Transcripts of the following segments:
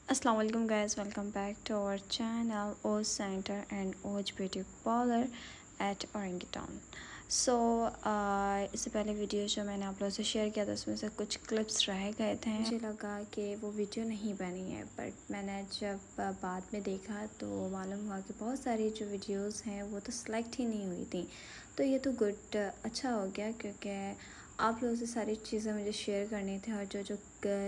Assalamu alaikum guys, welcome back to our channel Oz Center and Oz Beauty Parlor at Orangutan. इससे पहले video जो मैंने आप लोगों से शेयर किया था उसमें से कुछ क्लिप्स रह गए थे। मुझे लगा कि वो वीडियो नहीं बनी है, बट मैंने जब बाद में देखा तो मालूम हुआ कि बहुत सारी जो वीडियोस हैं वो तो सिलेक्ट ही नहीं हुई थी। तो ये तो गुड अच्छा हो गया, क्योंकि आप लोगों से सारी चीज़ें मुझे शेयर करनी थी और जो जो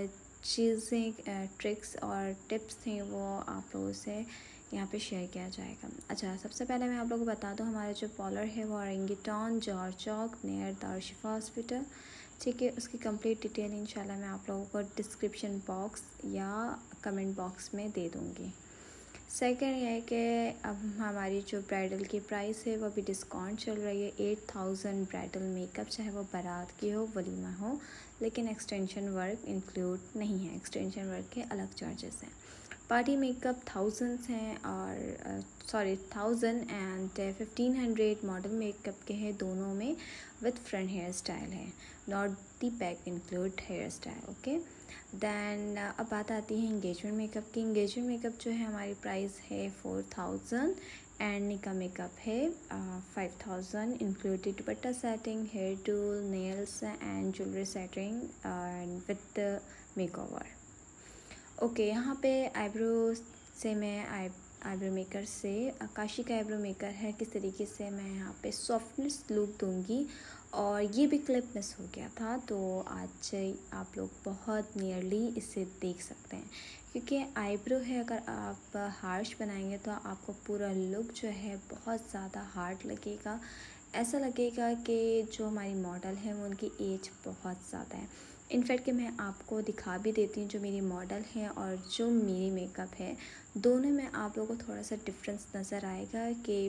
चीज़ें ट्रिक्स और टिप्स थे वो आप लोगों से यहाँ पे शेयर किया जाएगा। अच्छा, सबसे पहले मैं आप लोगों को बता दूँ, हमारा जो पार्लर है वो ऑरेंगुटन जौहर चौक नियर दारुशिफा हॉस्पिटल, ठीक है। उसकी कंप्लीट डिटेल इंशाल्लाह मैं आप लोगों को डिस्क्रिप्शन बॉक्स या कमेंट बॉक्स में दे दूँगी। सेकंड ये है कि अब हमारी जो ब्राइडल की प्राइस है वो अभी डिस्काउंट चल रही है। 8000 ब्राइडल मेकअप, चाहे वो बारात की हो वलीमा हो, लेकिन एक्सटेंशन वर्क इंक्लूड नहीं है। एक्सटेंशन वर्क के अलग चार्जेस हैं। पार्टी मेकअप थाउजेंड्स हैं और 1000 एंड 1500 मॉडल मेकअप के हैं, दोनों में विथ फ्रंट हेयर स्टाइल है, not the back include hair style. Okay, then अब बात आती है इंगेजमेंट मेकअप की। इंगेजमेंट मेकअप जो है हमारी प्राइस है 4000 एंड निका मेकअप है 5000 included dupatta setting, hair tool, nails and jewellery setting and with makeover. Okay, यहाँ पे आईब्रो से मैं आईब्रो मेकर से आकाशी का आईब्रो मेकर है, किस तरीके से मैं यहाँ पे सॉफ्टनेस लुक दूँगी। और ये भी क्लिप मिस हो गया था, तो आज आप लोग बहुत नियरली इसे देख सकते हैं, क्योंकि आईब्रो है अगर आप हार्श बनाएंगे तो आपको पूरा लुक जो है बहुत ज़्यादा हार्ड लगेगा। ऐसा लगेगा कि जो हमारी मॉडल है वो उनकी एज बहुत ज़्यादा है। इनफैक्ट कि मैं आपको दिखा भी देती हूँ जो मेरी मॉडल है और जो मेरी मेकअप है, दोनों में आप लोगों को थोड़ा सा डिफरेंस नज़र आएगा कि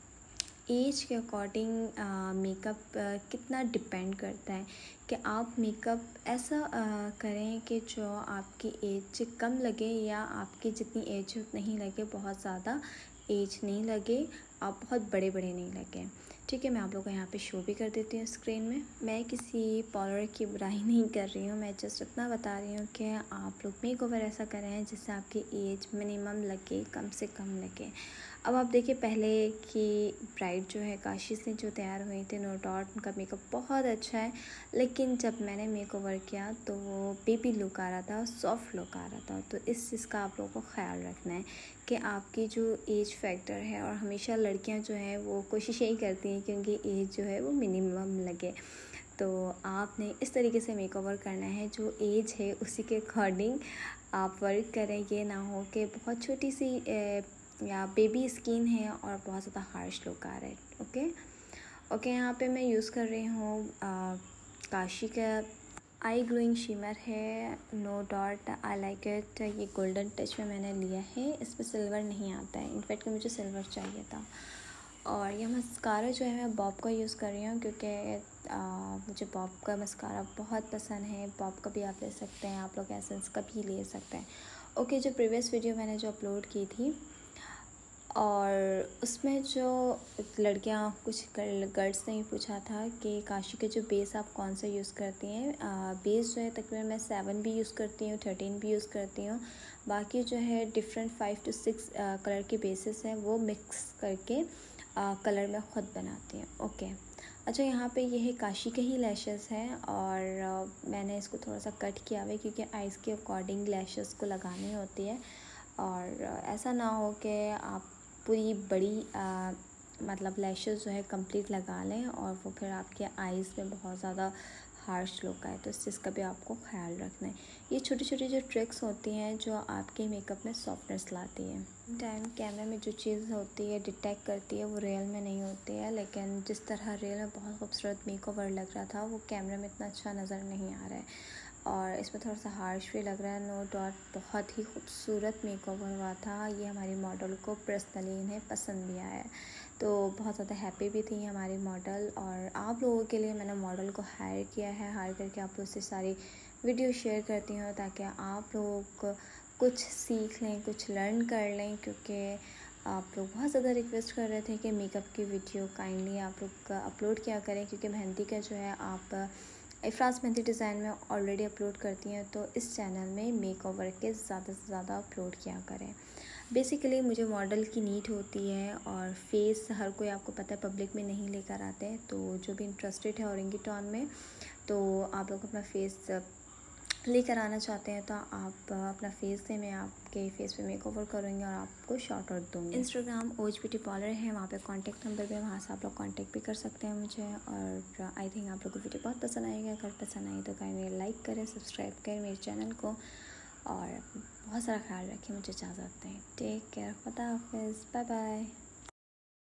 एज के अकॉर्डिंग मेकअप कितना डिपेंड करता है कि आप मेकअप ऐसा करें कि जो आपकी एज कम लगे या आपकी जितनी एज नहीं लगे, बहुत ज़्यादा एज नहीं लगे, आप बहुत बड़े बड़े नहीं लगे। ठीक है, मैं आप लोगों को यहाँ पे शो भी कर देती हूँ स्क्रीन में। मैं किसी पार्लर की बुराई नहीं कर रही हूँ, मैं जस्ट इतना बता रही हूँ कि आप लोग मेकओवर ऐसा करें जिससे आपकी एज मिनिमम लगे, कम से कम लगे। अब आप देखिए, पहले की ब्राइड जो है काशी से जो तैयार हुई थी, नो डाउट उनका मेकअप बहुत अच्छा है, लेकिन जब मैंने मेकओवर किया तो वो बेबी लुक आ रहा था, सॉफ्ट लुक आ रहा था। तो इस चीज़ का आप लोगों को ख्याल रखना है कि आपकी जो एज फैक्टर है, और हमेशा लड़कियां जो हैं वो कोशिश यही करती हैं कि उनकी एज जो है वो मिनिमम लगे, तो आपने इस तरीके से मेकओवर करना है, जो एज है उसी के अकॉर्डिंग आप वर्क करें। ये ना हो कि बहुत छोटी सी या बेबी स्किन है और बहुत ज़्यादा हार्श लुक आ रहा है। ओके, यहाँ पे मैं यूज़ कर रही हूँ काशी का आई ग्लोइंग शिमर है, no dot, I like it. ये गोल्डन टच में मैंने लिया है, इसमें सिल्वर नहीं आता है, इनफैक्ट कि मुझे सिल्वर चाहिए था। और यह मस्कारा जो है मैं बॉब का यूज़ कर रही हूँ, क्योंकि मुझे बॉब का मस्कारा बहुत पसंद है। बॉब का भी आप ले सकते हैं, आप लोग एसेंस का भी ले सकते हैं। ओके, जो प्रीवियस वीडियो मैंने जो अपलोड की थी और उसमें जो लड़कियां कुछ गर्ल्स ने पूछा था कि काशी के जो बेस आप कौन सा यूज़ करती हैं। बेस जो है तकरीबन मैं 7 भी यूज़ करती हूँ, 13 भी यूज़ करती हूँ। बाकी जो है डिफरेंट 5 to 6 कलर के बेसिस हैं, वो मिक्स करके कलर में ख़ुद बनाती हूँ। ओके, अच्छा, यहाँ पे ये है काशी के ही लैशेस हैं और मैंने इसको थोड़ा सा कट किया हुआ है, क्योंकि आइज़ के अकॉर्डिंग लैशेस को लगानी होती है। और ऐसा ना हो कि आप पूरी बड़ी मतलब लैशेस जो है कंप्लीट लगा लें और वो फिर आपके आईज़ में बहुत ज़्यादा हार्श लुक आए, तो इस चीज़ का भी आपको ख्याल रखना है। ये छोटी छोटी जो ट्रिक्स होती हैं जो आपके मेकअप में सॉफ्टनेस लाती है। टाइम कैमरे में जो चीज़ होती है डिटेक्ट करती है वो रियल में नहीं होती है, लेकिन जिस तरह रियल में बहुत खूबसूरत मेकओवर लग रहा था वो कैमरे में इतना अच्छा नज़र नहीं आ रहा है, और इसमें थोड़ा सा हार्श भी लग रहा है। नो डाउट बहुत ही खूबसूरत मेकओवर हुआ था, ये हमारी मॉडल को पर्सनली इन्हें पसंद भी आया है, तो बहुत ज़्यादा हैप्पी भी थी हमारी मॉडल। और आप लोगों के लिए मैंने मॉडल को हायर किया है, हायर करके आप लोग से सारी वीडियो शेयर करती हूँ ताकि आप लोग कुछ सीख लें, कुछ लर्न कर लें, क्योंकि आप लोग बहुत ज़्यादा रिक्वेस्ट कर रहे थे कि मेकअप की वीडियो काइंडली आप लोग अपलोड किया करें, क्योंकि मेहंदी का जो है आप इफ़राज़ मेहंदी डिज़ाइन में ऑलरेडी अपलोड करती हैं, तो इस चैनल में मेकओवर के ज़्यादा से ज़्यादा अपलोड किया करें। बेसिकली मुझे मॉडल की नीड होती है, और फेस हर कोई आपको पता है पब्लिक में नहीं लेकर आते हैं। तो जो भी इंटरेस्टेड है ऑरंगेटॉन में, तो आप लोग अपना फेस लेकर आना चाहते हैं तो आप अपना फेस से मैं आपके फेस पे मेकओवर करूँगी और आपको शॉर्ट आउट दूँगी। इंस्टाग्राम ओज ब्यूटी पार्लर है, वहाँ पे कांटेक्ट नंबर भी है, वहाँ से आप लोग कांटेक्ट भी कर सकते हैं मुझे। और आई थिंक आप लोग को वीडियो बहुत पसंद आएगा। अगर पसंद आई तो काइंडली लाइक करें, सब्सक्राइब करें मेरे चैनल को, और बहुत सारा ख्याल रखें। मुझे इजाज़त दें। टेक केयर, खुदा हाफिज़, बाय बाय।